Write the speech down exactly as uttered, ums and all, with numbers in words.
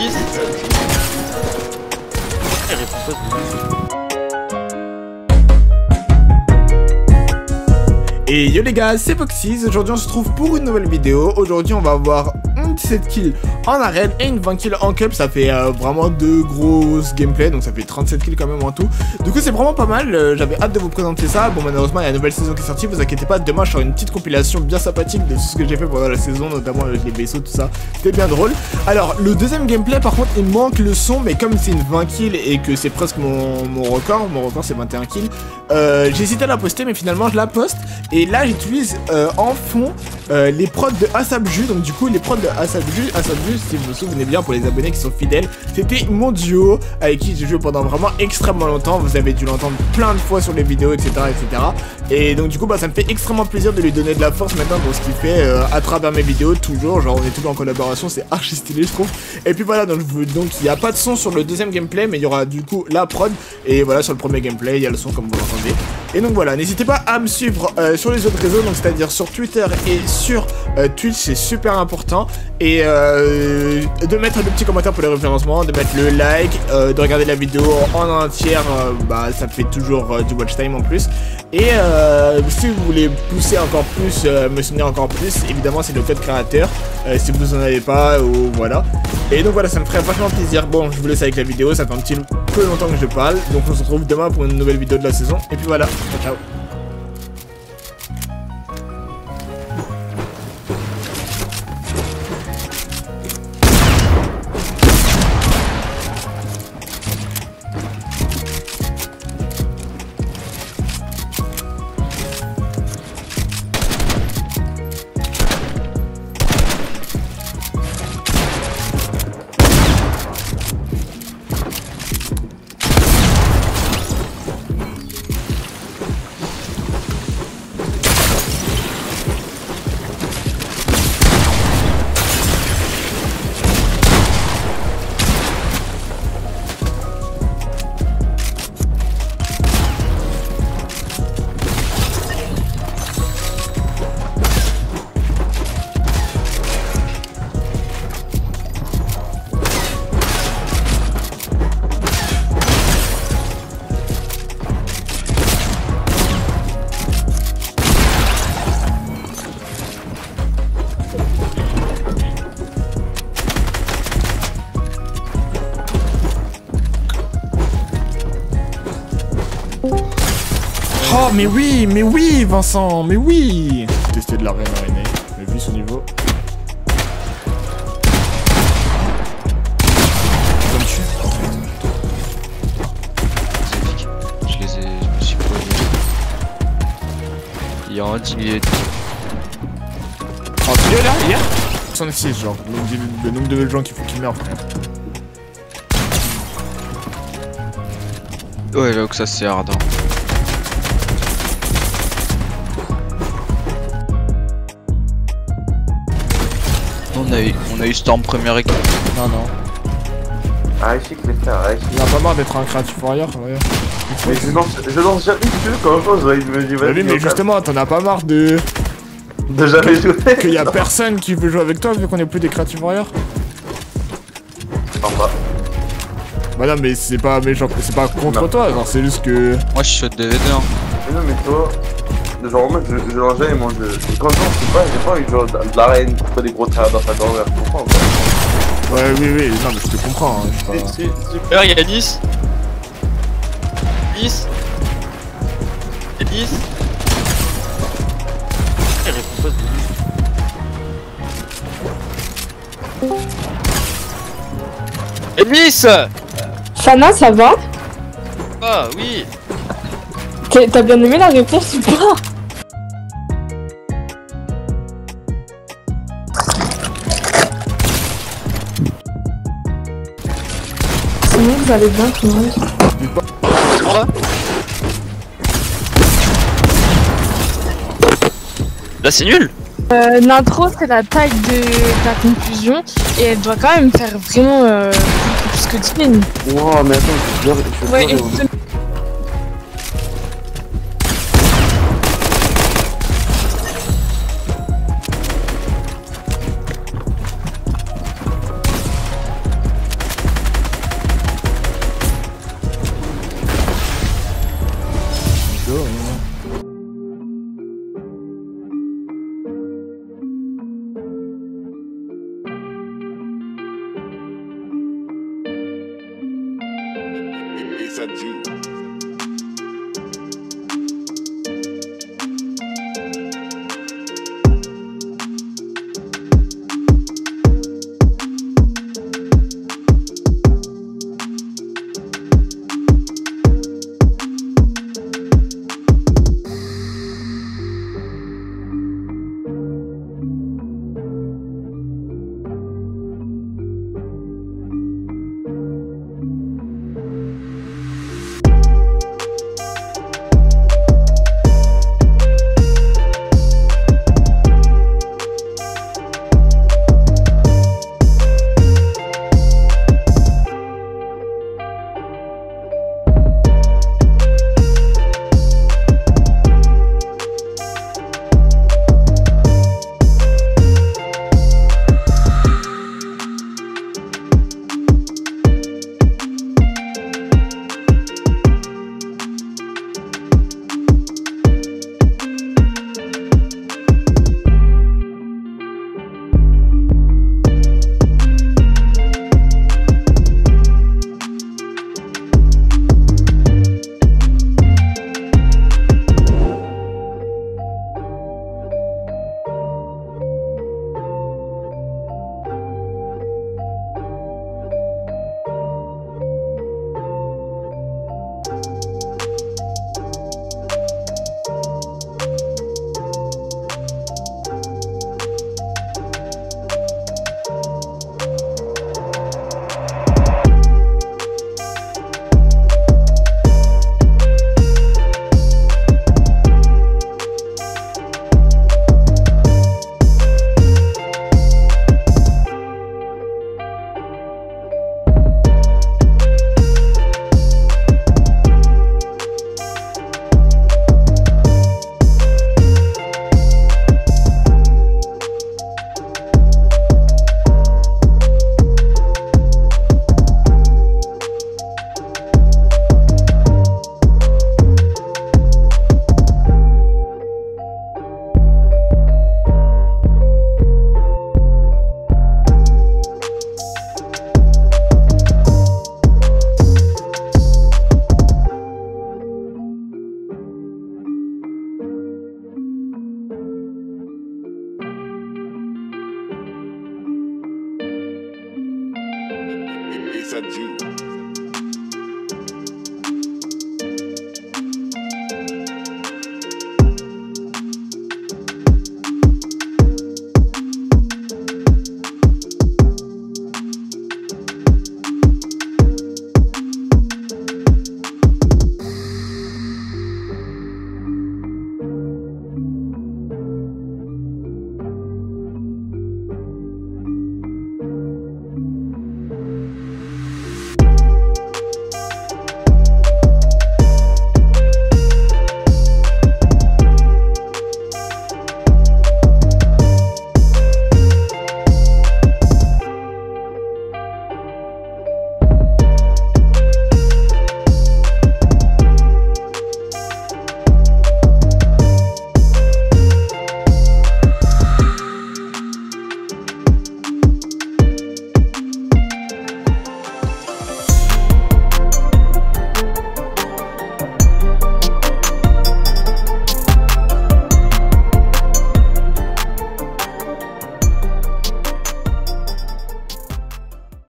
Elise. Elle répond pas de... Et yo les gars, c'est Foxys, aujourd'hui on se trouve pour une nouvelle vidéo. Aujourd'hui on va avoir une dix-sept kills en arène et une vingt kills en cup. Ça fait euh, vraiment deux grosses gameplays, donc ça fait trente-sept kills quand même en tout. Du coup c'est vraiment pas mal, euh, j'avais hâte de vous présenter ça. Bon malheureusement il y a la nouvelle saison qui est sortie, vous inquiétez pas, demain je ferai une petite compilation bien sympathique de tout ce que j'ai fait pendant la saison, notamment avec les vaisseaux, tout ça. C'était bien drôle. Alors le deuxième gameplay par contre il manque le son, mais comme c'est une vingt kills et que c'est presque mon, mon record, mon record c'est vingt et un kills, euh, j'ai hésité à la poster mais finalement je la poste. Et là j'utilise euh, en fond euh, les prods de Asapju. Donc du coup les prods de Asapju, Asapju si vous vous souvenez bien pour les abonnés qui sont fidèles, c'était mon duo avec qui j'ai joué pendant vraiment extrêmement longtemps. Vous avez dû l'entendre plein de fois sur les vidéos, etc, etc. Et donc du coup bah ça me fait extrêmement plaisir de lui donner de la force maintenant dans ce qu'il fait euh, à travers mes vidéos. Toujours, genre on est toujours en collaboration, c'est archi stylé je trouve. Et puis voilà, donc il n'y a pas de son sur le deuxième gameplay, mais il y aura du coup la prod. Et voilà, sur le premier gameplay il y a le son comme vous l'entendez. Et donc voilà, n'hésitez pas à me suivre euh, sur les autres réseaux, donc c'est-à-dire sur Twitter et sur euh, Twitch, c'est super important. Et euh, de mettre le petit commentaire pour les référencements, de mettre le like, euh, de regarder la vidéo en entière, euh, bah ça fait toujours euh, du watch time en plus. Et euh, si vous voulez pousser encore plus, euh, me soutenir encore plus, évidemment c'est le code créateur, euh, si vous en avez pas, ou voilà. Et donc voilà, ça me ferait vachement plaisir. Bon, je vous laisse avec la vidéo, ça fait un petit peu longtemps que je parle, donc on se retrouve demain pour une nouvelle vidéo de la saison. Et puis voilà, ciao ciao. Oh mais oui, mais oui Vincent, mais oui. Tester de l'arène araignée, j'ai vu son niveau. Je les ai... je me suis pas... Il y a un dix minutes. En tuyau là, hier soixante-six genre, le, le nombre de gens qu'il faut qu'ils meurent frère. Ouais là que ça c'est ardent. On a eu, on a eu Storm première équipe. Non non. Ah chic les frères, ah chic. Il a pas marre d'être un Creative Warrior, regarde. Mais je lance, je lance jamais dessus, comment ça je me dis vas-y. Oui mais justement, t'en as pas marre de... De jamais jouer. Qu'il y a personne qui veut jouer avec toi vu qu'on est plus des Creative Warriors. Non pas. Bah non mais c'est pas méchant, c'est pas contre non. toi, genre c'est juste que... Moi je suis D V deux hein. Mais non mais toi... Genre moi je, je lance jamais moi je... Quand je lance c'est pas, j'ai pas envie de jouer de l'arène, tu fais des gros tirs dans ta dormeur, tu comprends quoi. Ouais oui oui, non mais je te comprends, hein, je sais pas... Super, il y a dix. dix. Et dix. Elle répond pas de... Et dix. Fana, ça va? Ah oui. T'as bien aimé la réponse ou pas? Sinon vous allez bien tout le monde. Voilà. Là c'est nul. Euh, L'intro c'est la taille de la conclusion et elle doit quand même faire vraiment euh, plus que dix minutes. Wow mais attends, je dois... Je ouais, dois... et G. It's a G.